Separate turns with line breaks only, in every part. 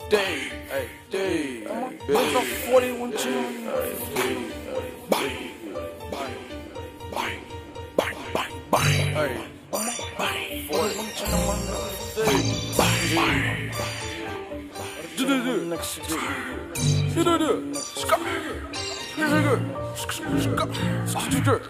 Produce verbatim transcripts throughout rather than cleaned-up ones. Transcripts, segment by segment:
day, hey, day, what's up, forty-one chillin'? Bang, bang, bang, bang, bang, bang, hey, bang, forty-one chillin', bang, bang, do do do, next do do do, skip, do do do, skip, do do do.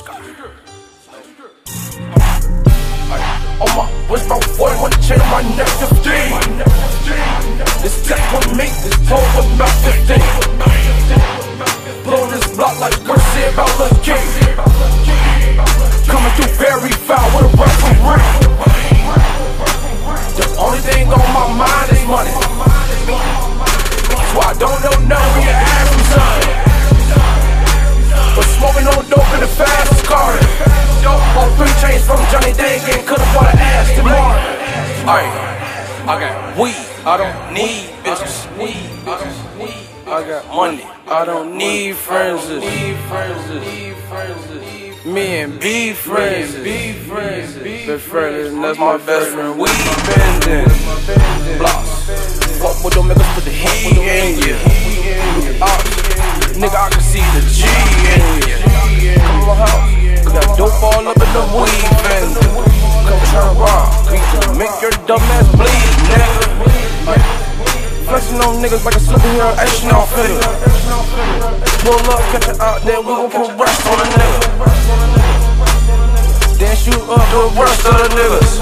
On my wrist, my forty-one chain on my neck, fifteen. This tech on me, this pole about fifteen. Put on this block like Garcia about Leek. Coming through very foul with a referee. The only thing on my mind is money. So I don't know nothing when you ask me something. But smoking on dope in the fast car. On three chains from Johnny Dang and could've bought an ass tomorrow. Alright, I got weed, I don't need bitches. I got money, I don't need friends. Me and B friends, B friends, best friends, and that's my best friend. We bending blocks. Fuck with them niggas, put the heat in ya. Nigga, I can see the G in ya. Come on, house. Got dope all up in the weed bend. Come try to rock, we can make your dumb ass bleed, nigga. Flexing on niggas like a superhero, action off it. Pull up, catch it out there, we gon' put rest on the nigga. Then shoot up the rest of the niggas.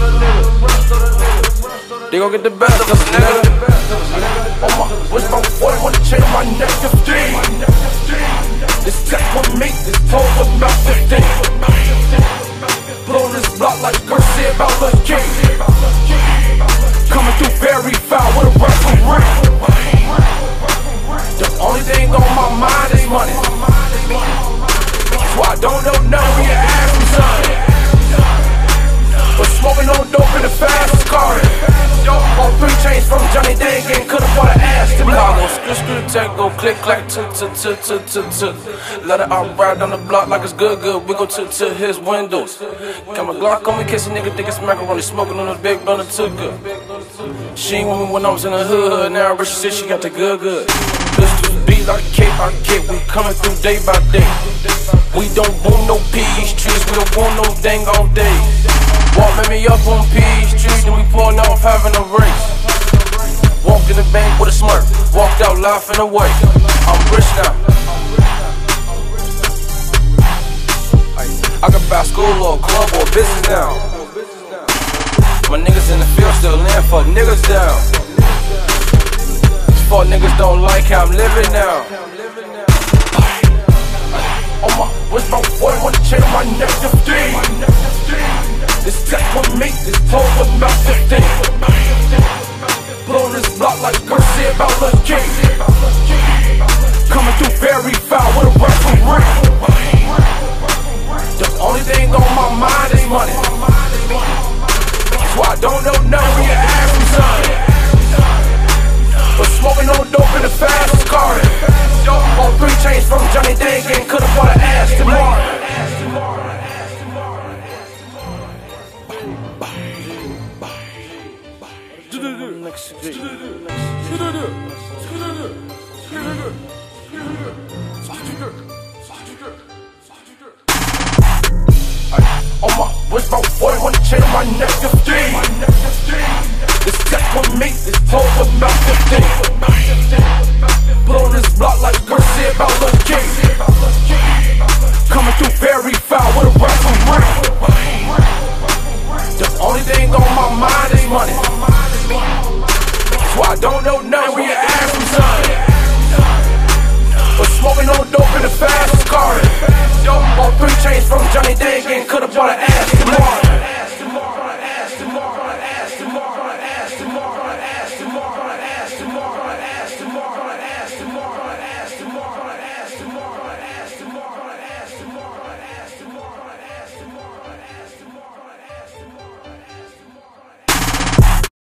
They gon' get the best of us, nigga. On my wrist, my forty-one chain on my neck, fifteen. This tech on me, this pole about fifteen. Put on this block like Garcia about Leek. Coming through very foul with a referee. The only thing on my mind is money. So I don't know nothing when you ask me something. But smoking on dope in the fast car. On three chains from Johnny Dang and could've bought an ass tomorrow. Screw, screw, tech, go click, clack, t, t, t, t, t, t. Let it out ride down the block like it's good, good. We go to, to his windows. Got my Glock on me, case a nigga think it's macaroni. Smoking on the big blunt, took good. She ain't with me when I was in the hood. Now Rich said she got the good, good. Pistols beat like cake, our cake. We coming through day by day. We don't want no peas trees, we don't want no dang all day. Walk me up on Peach Street, then we fall off having a race. Walked in the bank with a smirk, walked out laughing away. I'm rich now. I can buy school or a club or a business now. My niggas in the field still laying for niggas down. These fuck niggas don't like how I'm living now. On my wrist, my forty-one chain on my neck, fifteen. This tech on me, this pole about fifteen. Put on this block like Garcia about Leek. Coming through very foul with a referee. The only thing on my mind is money. So I don't know nothing when you ask me something. But smoking on dope in the fast car. On three chains from Johnny Dang and could've bought an ass tomorrow.